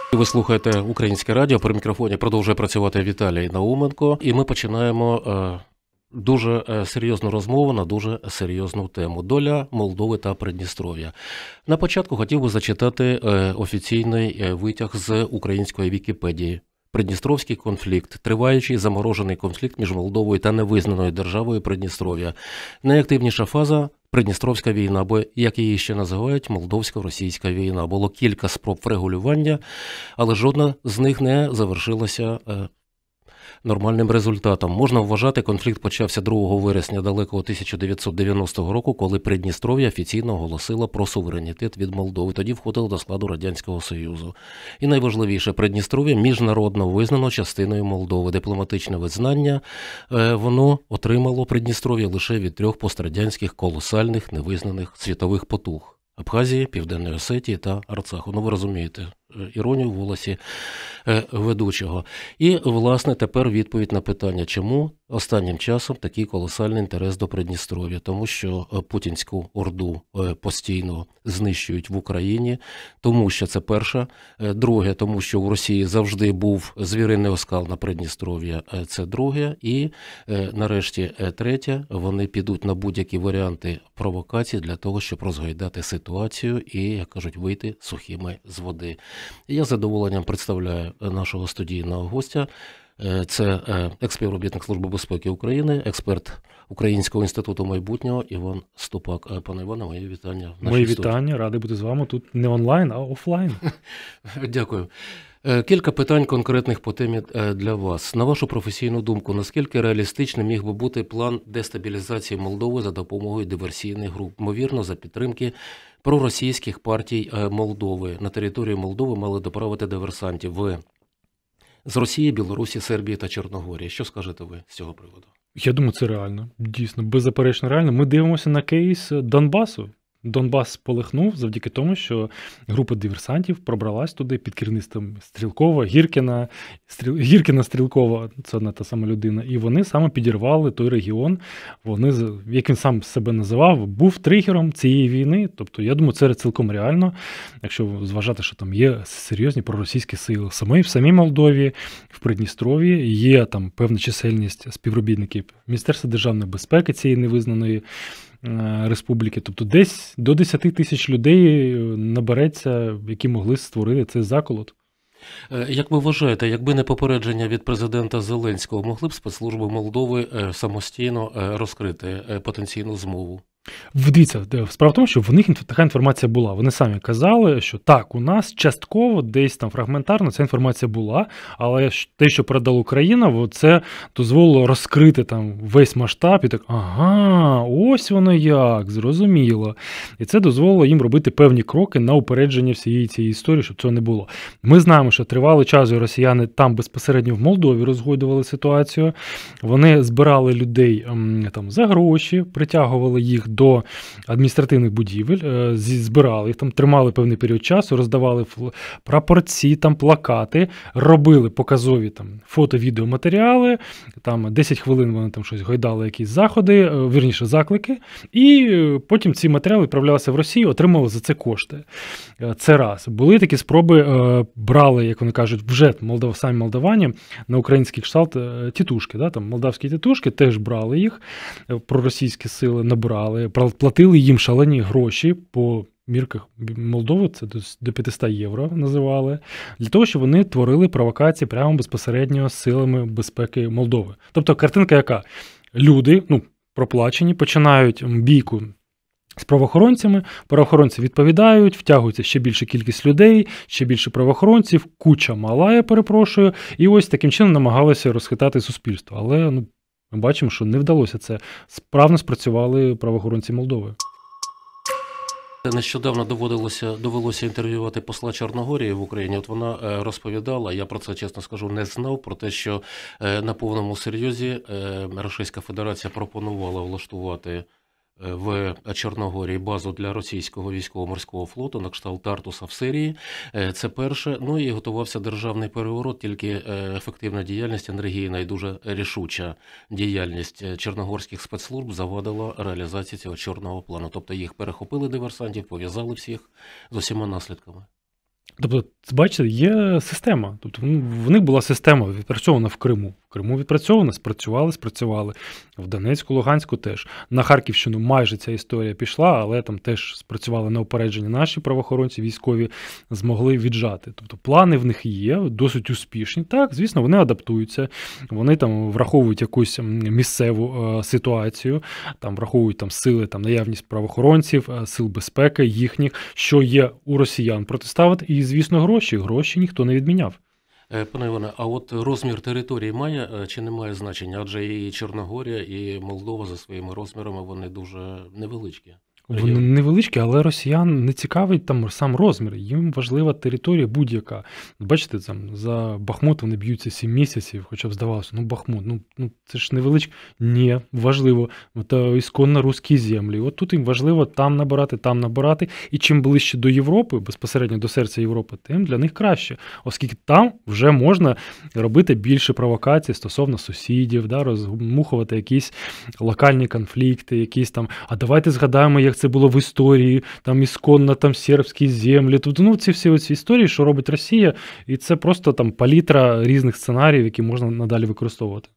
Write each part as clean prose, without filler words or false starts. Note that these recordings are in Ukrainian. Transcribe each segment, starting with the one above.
Ви слухаєте Українське радіо, при мікрофоні продовжує працювати Віталій Науменко, і ми починаємо дуже серйозну розмову на дуже серйозну тему – доля Молдови та Придністров'я. На початку хотів би зачитати офіційний витяг з української Вікіпедії. Придністровський конфлікт – триваючий заморожений конфлікт між Молдовою та невизнаною державою Придністров'я. Найактивніша фаза – Придністровська війна, або, як її ще називають, Молдовсько-російська війна. Було кілька спроб врегулювання, але жодна з них не завершилася нормальним результатом. Можна вважати, конфлікт почався 2 вересня далекого 1990 року, коли Придністров'я офіційно оголосило про суверенітет від Молдови. Тоді входило до складу Радянського Союзу. І найважливіше, Придністров'я міжнародно визнано частиною Молдови. Дипломатичне визнання воно отримало Придністров'я лише від 3 пострадянських колосальних невизнаних світових потуг – Абхазії, Південної Осетії та Арцаху. Ну, ви розумієте іронію в голосі ведучого. І, власне, тепер відповідь на питання, чому останнім часом такий колосальний інтерес до Придністров'я. Тому що путінську орду постійно знищують в Україні, тому що це перше. Друге, тому що в Росії завжди був звіриний оскал на Придністров'я, це друге. І, нарешті, третє, вони підуть на будь-які варіанти провокацій для того, щоб розгойдати ситуацію і, як кажуть, вийти сухими з води. Я з задоволенням представляю нашого студійного гостя. Це екс-співробітник Служби безпеки України, експерт Українського інституту майбутнього Іван Ступак. Пане Іване, мої вітання. Мої вітання, радий бути з вами тут не онлайн, а офлайн. Дякую. Кілька питань конкретних по темі для вас. На вашу професійну думку, наскільки реалістичним міг би бути план дестабілізації Молдови за допомогою диверсійних груп? Ймовірно, за підтримки проросійських партій Молдови. На територію Молдови мали доправити диверсантів з Росії, Білорусі, Сербії та Чорногорії. Що скажете ви з цього приводу? Я думаю, це реально. Дійсно, беззаперечно реально. Ми дивимося на кейс Донбасу. Донбас полихнув завдяки тому, що група диверсантів пробралась туди під керівництвом Стрілкова, Гіркіна, Стрілкова, це одна та сама людина, і вони саме підірвали той регіон. Вони, як він сам себе називав, був тригером цієї війни. Тобто, я думаю, це цілком реально, якщо зважати, що там є серйозні проросійські сили. В самій Молдові, в Придністров'ї є там певна чисельність співробітників Міністерства державної безпеки цієї невизнаної республіки. Тобто десь до 10 тисяч людей набереться, які могли створити цей заколот. Як ви вважаєте, якби не попередження від президента Зеленського, могли б спецслужби Молдови самостійно розкрити потенційну змову? Дивіться, справа в тому, що в них така інформація була. Вони самі казали, що так, у нас частково, десь там фрагментарно ця інформація була, але те, що передала Україна, це дозволило розкрити там весь масштаб і так, ага, ось воно як, зрозуміло. І це дозволило їм робити певні кроки на упередження всієї цієї історії, щоб цього не було. Ми знаємо, що тривалий час росіяни там безпосередньо в Молдові розгойдували ситуацію. Вони збирали людей там за гроші, притягували їх до адміністративних будівель, збирали їх там, тримали певний період часу, роздавали прапорці, там плакати, робили показові там фото-відеоматеріали, там 10 хвилин вони там щось гойдали, якісь заходи, вірніше заклики, і потім ці матеріали відправлялися в Росію, отримали за це кошти. Це раз. Були такі спроби, брали, як вони кажуть, вже самі молдавані на український кшталт тітушки, да, там молдавські тітушки теж брали їх, проросійські сили набрали, платили їм шалені гроші по мірках Молдови, це до 500 євро називали, для того, щоб вони творили провокації прямо безпосередньо з силами безпеки Молдови. Тобто картинка яка? Люди, проплачені, починають бійку з правоохоронці відповідають, втягується ще більша кількість людей, ще більше правоохоронців, куча мала, я перепрошую, і ось таким чином намагалися розхитати суспільство. Але ми бачимо, що не вдалося це. Справно спрацювали правоохоронці Молдови. Нещодавно довелося інтерв'ювати посла Чорногорії в Україні. От вона розповідала, я про це, чесно скажу, не знав, про те, що на повному серйозі Російська Федерація пропонувала влаштувати в Чорногорії базу для російського військово-морського флоту на кшталт Тартуса в Сирії. Це перше. Ну і готувався державний переворот, тільки ефективна діяльність, енергійна і дуже рішуча діяльність чорногорських спецслужб завадила реалізації цього чорного плану. Тобто їх перехопили диверсантів, пов'язали всіх з усіма наслідками. Тобто, бачите, є система. Тобто, в них була система відпрацьована в Криму. В Криму відпрацьована, спрацювали. В Донецьку, Луганську теж. На Харківщину майже ця історія пішла, але там теж спрацювали на упередження наші правоохоронці, військові змогли віджати. Тобто, плани в них є, досить успішні. Так, звісно, вони адаптуються, вони там враховують якусь місцеву ситуацію, там враховують там сили, там наявність правоохоронців, сил безпеки їхніх, що є у росіян протиставити, і, звісно, гроші ніхто не відміняв. Пане Іване, а от розмір території має чи не має значення? Адже і Чорногорія, і Молдова за своїми розмірами, вони дуже невеличкі. Вони невеличкі, але росіян не цікавить там сам розмір. Їм важлива територія будь-яка. Бачите, там за Бахмут вони б'ються 7 місяців, хоча б здавалося, Бахмут, це ж невеличке. Ні, важливо. Це ісконно русські землі. От тут їм важливо там набирати. І чим ближче до Європи, безпосередньо до серця Європи, тим для них краще. Оскільки там вже можна робити більше провокацій стосовно сусідів, розмухувати якісь локальні конфлікти, якісь там, а давайте згадаємо, як це було в історії, там ісконно там сербські землі. Тобто, ці всі оці історії, що робить Росія, і це просто там палітра різних сценаріїв, які можна надалі використовувати.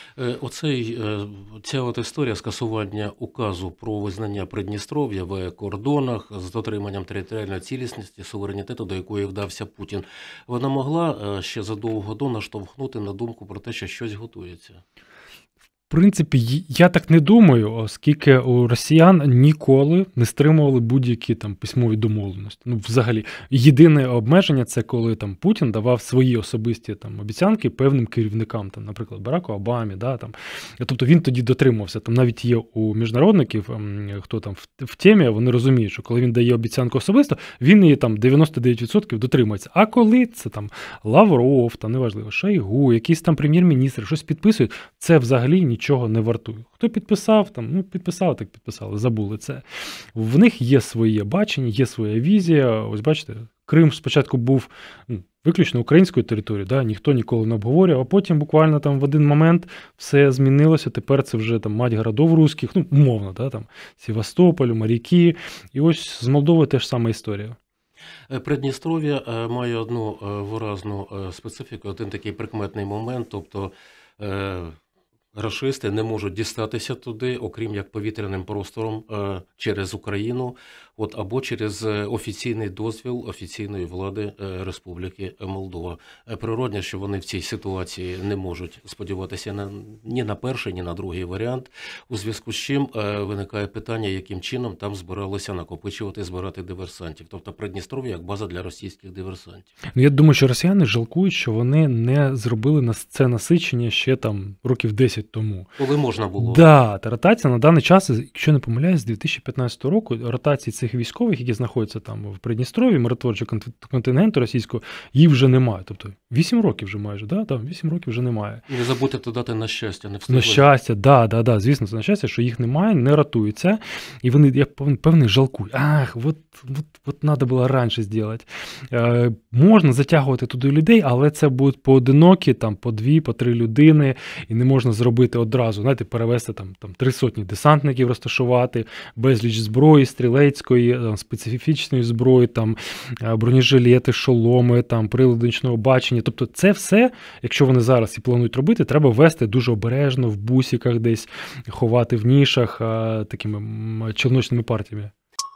Ця от історія скасування указу про визнання Придністров'я в кордонах з дотриманням територіальної цілісності, суверенітету, до якої вдався Путін, вона могла ще задовго до наштовхнути на думку про те, що щось готується? В принципі, я так не думаю, оскільки у росіян ніколи не стримували будь-які там письмові домовленості. Взагалі, єдине обмеження – це коли там Путін давав свої особисті там обіцянки певним керівникам, там, наприклад, Бараку Обамі, там. Тобто він тоді дотримувався. Там навіть є у міжнародників, хто там в темі, вони розуміють, що коли він дає обіцянку особисто, він її там 99% дотримується. А коли це там Лавров, там неважливо, Шойгу, якийсь там прем'єр-міністр, щось підписують, це взагалі нічого не вартує. Хто підписав, підписали, так підписали, забули це. В них є своє бачення, є своя візія. Ось бачите, Крим спочатку був виключно українською територією, ніхто ніколи не обговорював, а потім буквально там в один момент все змінилося, тепер це вже там мать городов русських, умовно, там Севастополь, моряки. І ось з Молдовою теж сама історія. Придністров'я має одну виразну специфіку, один такий прикметний момент, тобто рашисти не можуть дістатися туди, окрім як повітряним простором через Україну, або через офіційний дозвіл офіційної влади Республіки Молдова. Природно, що вони в цій ситуації не можуть сподіватися ні на перший, ні на другий варіант, у зв'язку з чим виникає питання, яким чином там збиралися накопичувати, збирати диверсантів. Тобто Придністров'я як база для російських диверсантів. Я думаю, що росіяни жалкують, що вони не зробили це насичення ще там років 10 тому. Коли можна було. Та ротація на даний час, якщо не помиляюсь, з 2015 року ротації цих військових, які знаходяться там в Придністров'ї, миротворчого контингенту російського, їх вже немає. Тобто 8 років вже майже, 8 років вже немає. Не забудьте додати на щастя, не встигли. На щастя, звісно, це на щастя, що їх немає, не рятуються, і вони, я певний, жалкують. Вот треба було раніше зробити. Можна затягувати туди людей, але це будуть поодинокі, там, по 2, по 3 людини, і не можна зробити одразу, перевести там 3 сотні десантників, розташувати, безліч зброї, стрілецької, специфічної зброї, там, бронежилети, шоломи, там, прилади нічного бачення. Тобто це все, якщо вони зараз і планують робити, треба вести дуже обережно, в бусиках десь, ховати в нішах такими челночними партіями.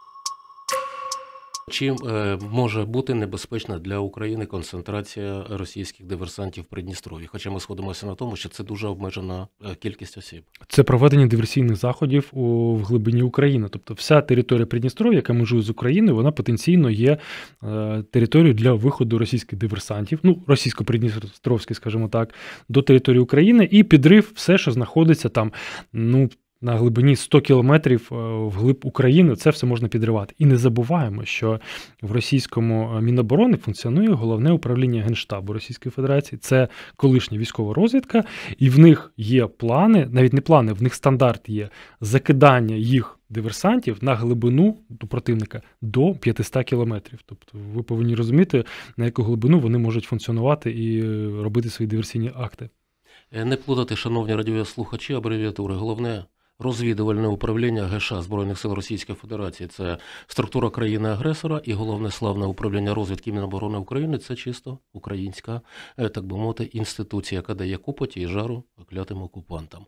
Чим може бути небезпечна для України концентрація російських диверсантів в Придністров'ї? Хоча ми сходимося на тому, що це дуже обмежена кількість осіб. Це проведення диверсійних заходів в глибині України. Тобто вся територія Придністров'я, яка межує з Україною, вона потенційно є територією для виходу російських диверсантів, російсько-придністровських, скажімо так, до території України і підрив все, що знаходиться там, на глибині 100 кілометрів вглиб України, це все можна підривати. І не забуваємо, що в російському Міноборони функціонує головне управління Генштабу Російської Федерації. Це колишня військова розвідка, і в них є плани, навіть не плани, в них стандарт є закидання їх диверсантів на глибину до противника до 500 кілометрів. Тобто ви повинні розуміти, на яку глибину вони можуть функціонувати і робити свої диверсійні акти. Не плутати, шановні радіослухачі, абревіатури. Головне розвідувальне управління ГШ Збройних сил Російської Федерації – це структура країни-агресора, і головне славне управління розвідки Міноборони України – це чисто українська, так би мовити, інституція, яка дає купоті і жару клятим окупантам.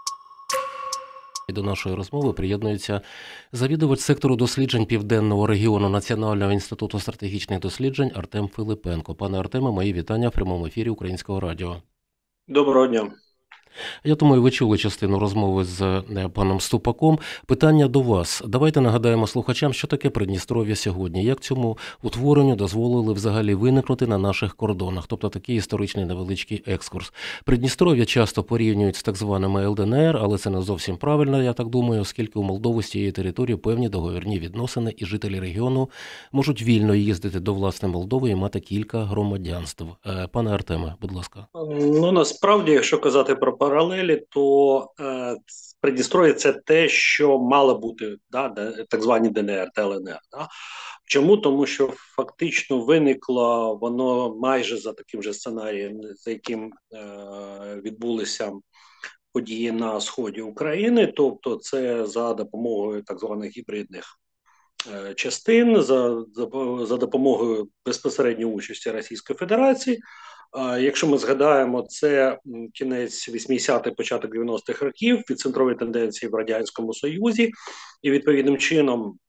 І до нашої розмови приєднується завідувач сектору досліджень Південного регіону Національного інституту стратегічних досліджень Артем Филипенко. Пане Артеме, мої вітання в прямому ефірі Українського радіо. Доброго дня. Я думаю, ви чули частину розмови з паном Ступаком. Питання до вас. Давайте нагадаємо слухачам, що таке Придністров'я сьогодні. Як цьому утворенню дозволили взагалі виникнути на наших кордонах? Тобто такий історичний невеличкий екскурс. Придністров'я часто порівнюють з так званими ЛДНР, але це не зовсім правильно, я так думаю, оскільки у Молдову з цієї території певні договірні відносини, і жителі регіону можуть вільно їздити до власної Молдови і мати кілька громадянств. Пане Артеме, будь ласка. Ну, насправді, якщо казати про паралелі, то Придністров'я – це те, що мало бути, да, так звані ДНР та ЛНР. Да? Чому? Тому що фактично виникло воно майже за таким же сценарієм, за яким відбулися події на сході України, тобто це за допомогою так званих гібридних частин, за допомогою безпосередньої участі Російської Федерації. Якщо ми згадаємо, це кінець 80-х, початок 90-х років, відцентрові тенденції в Радянському Союзі, і відповідним чином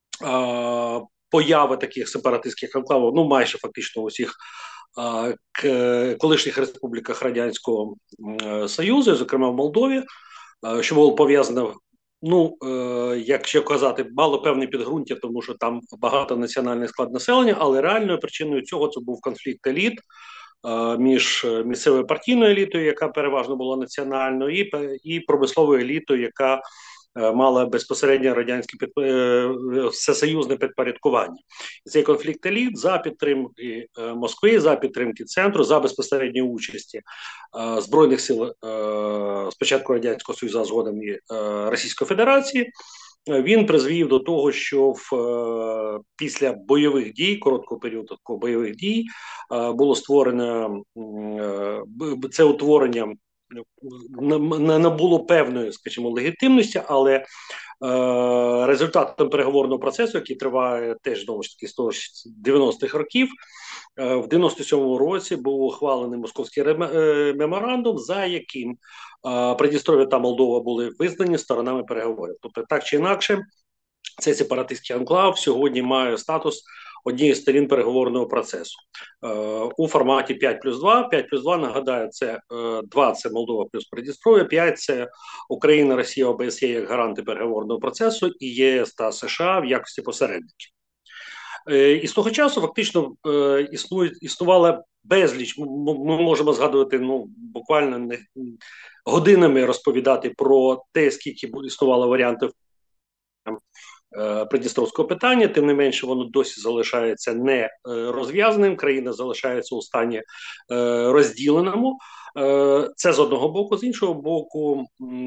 поява таких сепаратистських анклавів, ну майже фактично у всіх колишніх республіках Радянського Союзу, зокрема в Молдові, що було пов'язано, якщо казати, мало певне підґрунтя, тому що там багатонаціональний склад населення, але реальною причиною цього це був конфлікт еліт між місцевою партійною елітою, яка переважно була національною, і промисловою елітою, яка мала безпосередньо радянське всесоюзне підпорядкування. І цей конфлікт еліт за підтримки Москви, за підтримки центру, за безпосередньої участі Збройних сил спочатку Радянського Союзу, а згодом і Російської Федерації, він призвів до того, що після бойових дій, короткого періоду бойових дій, було створено це утворення, не набуло певної, скажімо, легітимності, але результатом переговорного процесу, який триває теж, знову ж таки, з 90-х років, в 97-му році був ухвалений Московський меморандум, за яким Придністров'я та Молдова були визнані сторонами переговорів. Тобто, так чи інакше, цей сепаратистський анклав сьогодні має статус однієї з сторін переговорного процесу. У форматі 5+2. 5+2, нагадаю, це 2 – це Молдова плюс Придністров'я, 5 – це Україна, Росія, ОБСЄ як гаранти переговорного процесу і ЄС та США в якості посередників. І з того часу фактично існувала безліч, ми можемо згадувати, буквально годинами розповідати про те, скільки існувало варіантів придністровського питання, тим не менше воно досі залишається не розв'язаним, країна залишається у стані розділеному. Це з одного боку, з іншого боку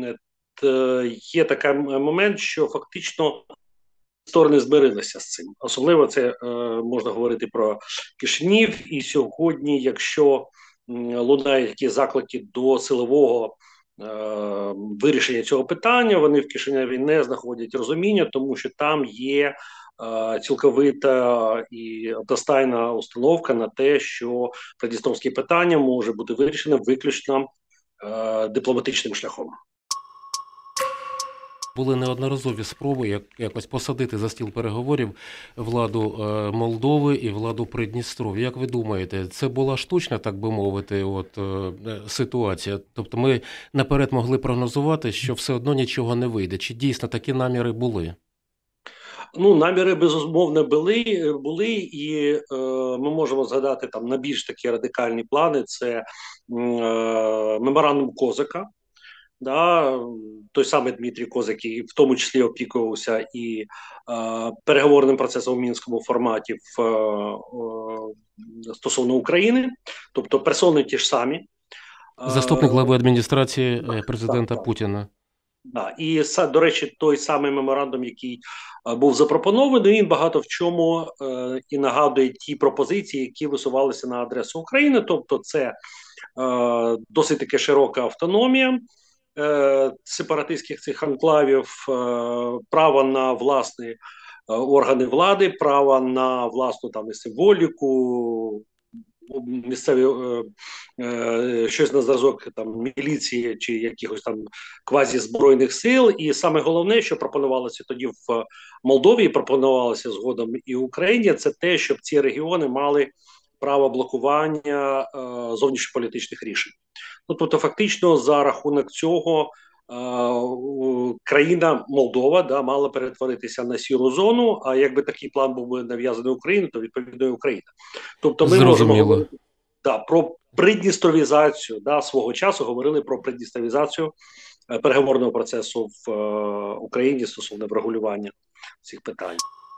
є такий момент, що фактично сторони змирилися з цим. Особливо це можна говорити про Кишинів, і сьогодні, якщо лунають такі заклики до силового вирішення цього питання, вони в Кишиневі не знаходять розуміння, тому що там є цілковита і одностайна установка на те, що придністровське питання може бути вирішено виключно дипломатичним шляхом. Були неодноразові спроби якось посадити за стіл переговорів владу Молдови і владу Придністров'я. Як ви думаєте, це була штучна, так би мовити, ситуація? Тобто ми наперед могли прогнозувати, що все одно нічого не вийде. Чи дійсно такі наміри були? Наміри, безумовно, були, і ми можемо згадати там на більш такі радикальні плани. Це меморандум Козака. Той самий Дмитрій Козак, який в тому числі опікувався і переговорним процесом у мінському форматі стосовно України, тобто персони ті ж самі. Заступник глави адміністрації президента Путіна. І, до речі, той самий меморандум, який був запропонований, він багато в чому і нагадує ті пропозиції, які висувалися на адресу України, тобто це досить таки широка автономія, сепаратистських цих анклавів право на власні органи влади, право на власну там і символіку, місцеві щось на зразок там міліції чи якихось там квазі-збройних сил. І саме головне, що пропонувалося тоді в Молдові, і пропонувалося згодом і в Україні, це те, щоб ці регіони мали право блокування зовнішньополітичних рішень. Ну, тобто, фактично, за рахунок цього країна Молдова мала перетворитися на сіру зону, а якби такий план був нав'язаний Україні, то відповідно і Україна. Тобто ми можемо говорити про придністровізацію, свого часу говорили про придністровізацію переговорного процесу в Україні стосовно врегулювання цих питань.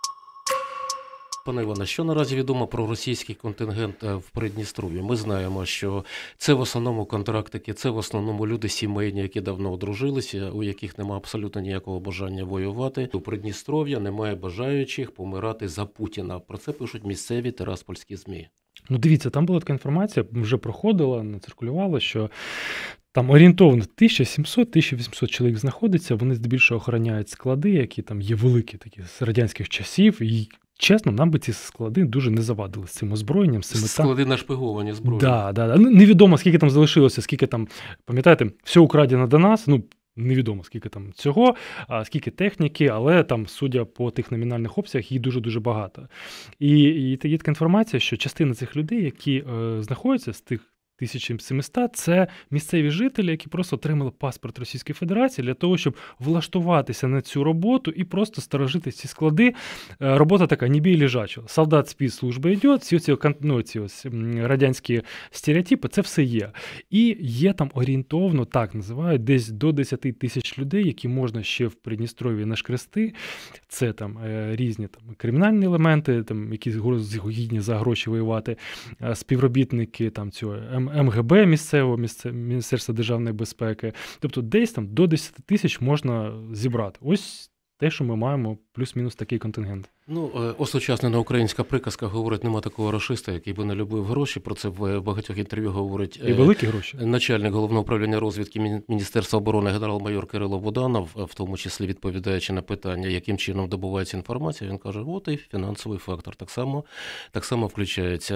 Пане Іване, що наразі відомо про російський контингент в Придністров'ї? Ми знаємо, що це в основному контрактики, це в основному люди сімейні, які давно одружилися, у яких немає абсолютно ніякого бажання воювати. У Придністров'я немає бажаючих помирати за Путіна. Про це пишуть місцеві тираспольські ЗМІ. Ну, дивіться, там була така інформація, вже проходила, циркулювала, що там орієнтовно 1700-1800 чоловік знаходиться, вони здебільшого охороняють склади, які там є великі, такі з радянських часів, і чесно, нам би ці склади дуже не завадили з цим озброєнням. Склади нашпиговані зброєю. Да. Невідомо, скільки там залишилося, скільки там, пам'ятаєте, все украдено до нас, невідомо, скільки там цього, скільки техніки, але там, судя по тих номінальних обсягах, їх дуже-дуже багато. І є така інформація, що частина цих людей, які знаходяться з тих 1700, це місцеві жителі, які просто отримали паспорт Російської Федерації для того, щоб влаштуватися на цю роботу і просто сторожити ці склади. Робота така, не бій лежачого. Солдат спецслужби йде, ці радянські стереотипи, це все є. І є там орієнтовно, так називають, десь до 10 тисяч людей, які можна ще в Придністров'ї нашкрести. Це там різні там кримінальні елементи, там які гідні за гроші воювати, співробітники там цього МГБ місцевого, Міністерства державної безпеки. Тобто десь там до 10 тисяч можна зібрати. Ось те, що ми маємо плюс-мінус такий контингент. Осучаснена українська приказка говорить, нема такого рашиста, який би не любив гроші. Про це в багатьох інтерв'ю говорить і великі гроші. Начальник Головного управління розвідки Міністерства оборони генерал-майор Кирило Буданов, в тому числі відповідаючи на питання, яким чином добувається інформація, він каже, от і фінансовий фактор так само включається.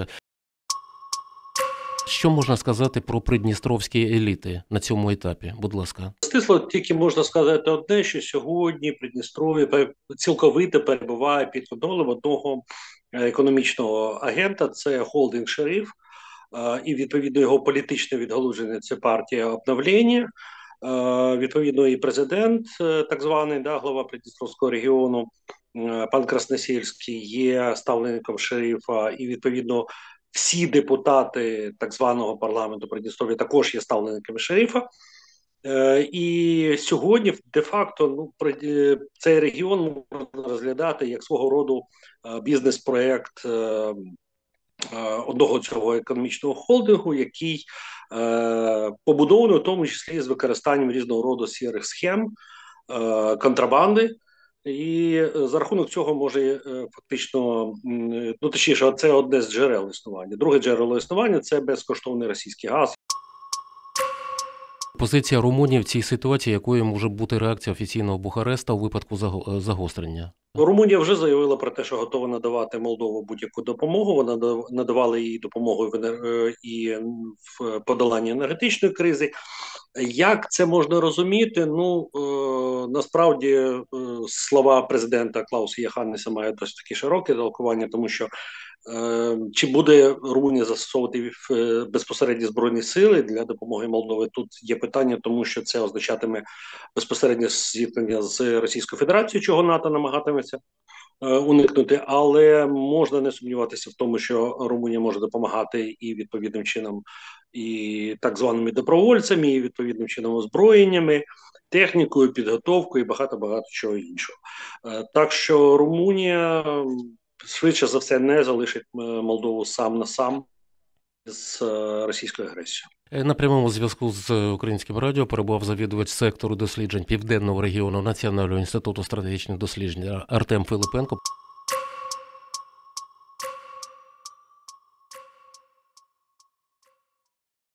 Що можна сказати про придністровські еліти на цьому етапі? Будь ласка. Стисло тільки можна сказати одне, що сьогодні Придністров'я цілковито перебуває під контролем одного економічного агента, це холдинг «Шериф», і відповідно його політичне відгалуження – це партія «Обновлення». Відповідно і президент, так званий, глава Придністровського регіону, пан Красносільський, є ставленником «Шерифа», і відповідно всі депутати так званого парламенту Придністров'я також є ставленниками «Шерифа». І сьогодні, де-факто, цей регіон можна розглядати як свого роду бізнес-проєкт одного цього економічного холдингу, який побудований в тому числі з використанням різного роду сірих схем, контрабанди. І за рахунок цього може фактично, точніше, це одне з джерел існування. Друге джерело існування – це безкоштовний російський газ. Позиція Румунії в цій ситуації, якою може бути реакція офіційного Бухареста у випадку загострення? Румунія вже заявила про те, що готова надавати Молдову будь-яку допомогу. Вона надавала їй допомогу і в подоланні енергетичної кризи. Як це можна розуміти? Насправді слова президента Клауса Йоханнеса мають досить таке широке толкування, тому що чи буде Румунія застосовувати безпосередні збройні сили для допомоги Молдові? Тут є питання, тому що це означатиме безпосереднє зіткнення з Російською Федерацією, чого НАТО намагатиметься уникнути, але можна не сумніватися в тому, що Румунія може допомагати і відповідним чином і так званими добровольцями, і відповідним чином озброєннями, технікою, підготовкою і багато-багато чого іншого. Так що Румунія швидше за все не залишить Молдову сам на сам з російською агресією. На прямому зв'язку з Українським радіо перебував завідувач сектору досліджень Південного регіону Національного інституту стратегічних досліджень Артем Филипенко.